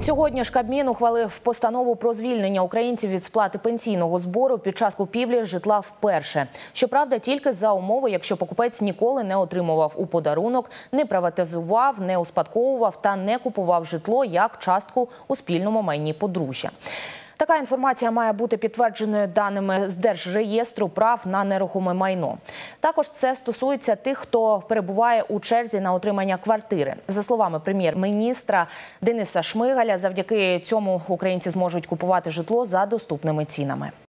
Сьогодні ж Кабмін ухвалив постанову про звільнення українців від сплати пенсійного збору під час купівлі житла вперше. Щоправда, тільки за умови, якщо покупець ніколи не отримував у подарунок, не приватизував, не успадковував та не купував житло як частку у спільному майні подружжя. Така інформація має бути підтвердженою даними з Держреєстру прав на нерухоме майно. Також це стосується тих, хто перебуває у черзі на отримання квартири. За словами прем'єр-міністра Дениса Шмигаля, завдяки цьому українці зможуть купувати житло за доступними цінами.